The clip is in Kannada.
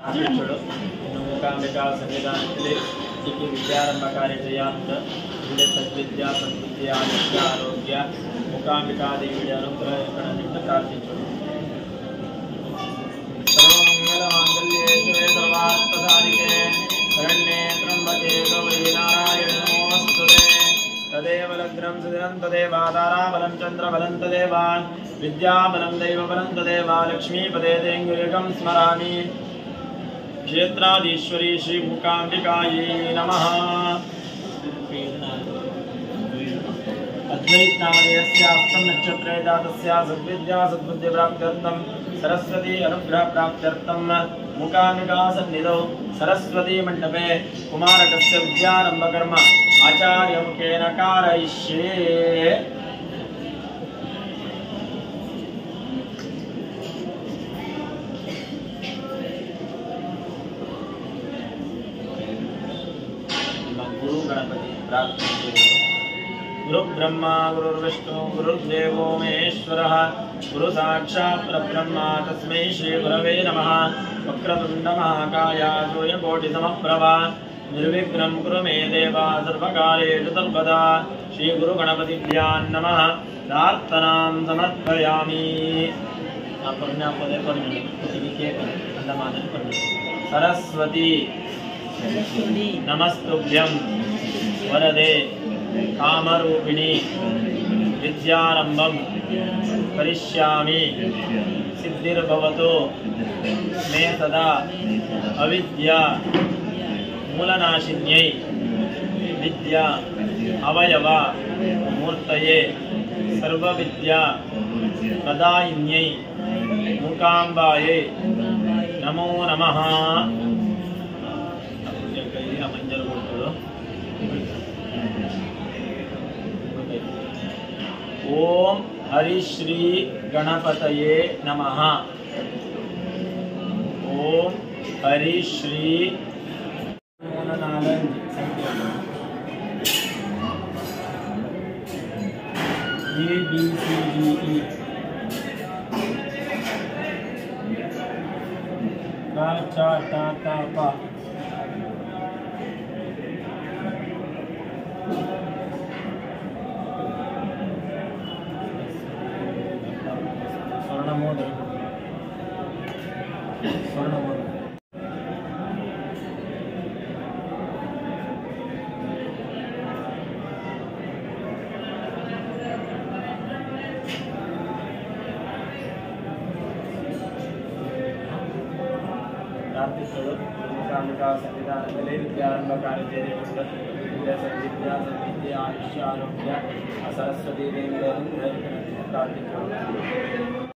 ಅಧ್ಯಕ್ಷರು ಇನ್ನು ಮೂಕಾಂಬಿಕಾ ಸಂವಿಧಾನದಲ್ಲಿ ಸಿಕ್ಕಿ ವಿದ್ಯಾರಂಭ ಕಾರ್ಯ ಜಯಾಂತ ಇಲ್ಲಿ ಸದ್ವಿದ್ಯಾ ಸದ್ಬುದ್ಧಿ ಆಯುಷ್ಯ ಆರೋಗ್ಯ ಮೂಕಾಂಬಿಕಾ ದೇವಿಯ ಅನುಗ್ರಹಗಳನ್ನು ಪ್ರಾರ್ಥಿಸೋಣ. ಸರ್ವಮಂಗಲ ಮಾಂಗಲ್ಯೇ ಶಿವೆ ಸರ್ವಾರ್ಥಸಾಧಿಕೆ ಶರಣ್ಯೇ ತ್ರ್ಯಂಬಕೆ ಗೌರಿ ನಾರಾಯಣಿ ನಮೋಸ್ತುತೆ. ತದೇವ ಲಗ್ನಂ ಸುದಿನಂ ತದೇವ ತಾರಾಬಲಂ ಚಂದ್ರಬಲಂ ತದೇವ ವಿದ್ಯಾಬಲಂ ದೈವಬಲಂ ತದೇವ ಲಕ್ಷ್ಮೀಪದೇ ತೇಂಗುರಿಕಂ ಸ್ಮರಾಮಿ. क्षेत्राधीश्वरी श्री मूकांबिकायै नमः. अद्वैत नामधेयस्यास्तम नक्षत्रे जातस्या सद्विद्या सद्बुद्धि प्राप्त्यर्थं सरस्वती अनुग्रह प्राप्त्यर्थं मूकांबिका सन्निधौ सरस्वती मंडपे कुमारकस्य विद्यारंभ कर्म आचार्य मुखेन कारयिष्ये. गुरु गणपति प्रार्थना. गुरु ब्रह्मा गुरुर्विष्णु गुरुर्देवो महेश्वरः गुरु साक्षात् परब्रह्म तस्मै श्री गुरवे नमः. वक्रतुण्ड महाकाय सूर्यकोटि समप्रभा निर्विघ्नं कुरु मे देव सर्वकार्येषु सर्वदा. श्री गुरु गणपतिभ्यां नमः. प्रार्थनां समर्पयामि. सरस्वती नमस्तुभ्यं वरदे कामरूपिणी विद्यारंभं करिष्यामि. सिद्धिर्भवतु मे सदा अविद्या मूलनाशिन्यै विद्या अवयव मूर्तये सर्वविद्या प्रदायिन्यै मूकांबायै नमो नमः. ओम हरि श्री गणपतये नमः. ओम हरि श्री ABCDE का चा टा ता पा. स्वर्णमोदक ಪ್ರಾರ್ಥಿಸಲು ಮೂಕಾಂಬಿಕಾ ಸಂವಿಧಾನದಲ್ಲಿ ವಿದ್ಯಾರಂಭ ಕಾರ್ಯ ವಿದ್ಯಾ ಸದ್ವಿದ್ಯೆ ಆಯುಷ್ಯ ಆರೋಗ್ಯ ಸರಸ್ವತಿ ದೇವಿಯನ್ನು ಪ್ರಾರ್ಥಿಸಲು.